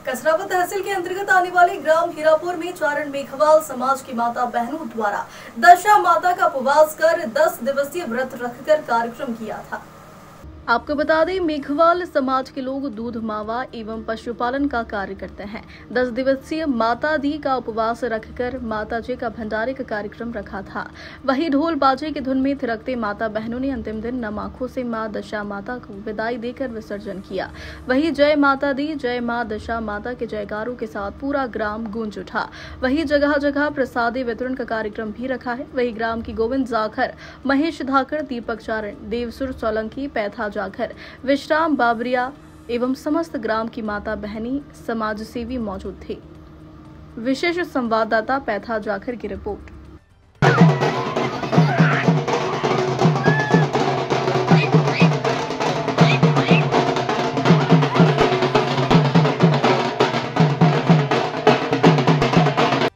कसरावत तहसील के अंतर्गत आने वाले ग्राम हीरापुर में चारण मेघवाल समाज की माता बहनों द्वारा दशा माता का उपवास कर 10 दिवसीय व्रत रखकर कार्यक्रम किया था। आपको बता दें, मेघवाल समाज के लोग दूध मावा एवं पशुपालन का कार्य करते हैं। 10 दिवसीय माता दी का उपवास रखकर माता जी का भंडारे का कार्यक्रम रखा था। वहीं ढोल बाजे की धुन में थिरकते माता बहनों ने अंतिम दिन नम आंखों से मां दशा माता को विदाई देकर विसर्जन किया। वहीं जय माता दी, जय मां दशा माता के जयकारों के साथ पूरा ग्राम गूंज उठा। वहीं जगह जगह प्रसादी वितरण का कार्यक्रम भी रखा है। वहीं ग्राम की गोविंद जाखर, महेश धाकर, दीपक चारण, देवसुर सोलंकी, पैथा जाखर, विश्राम बाबरिया एवं समस्त ग्राम की माता बहनी समाज सेवी मौजूद थे। विशेष संवाददाता पैथा जाखर की रिपोर्ट।